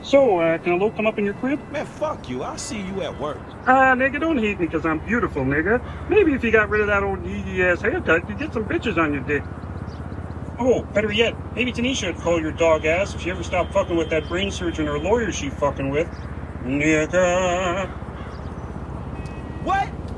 So, can a low come up in your crib? Man, fuck you. I'll see you at work. Nigga, don't hate me because I'm beautiful, nigga. Maybe if you got rid of that old needy-ass haircut, you'd get some bitches on your dick. Oh, better yet, maybe Tanisha would call your dog ass if she ever stopped fucking with that brain surgeon or lawyer she fucking with. Nigga. What?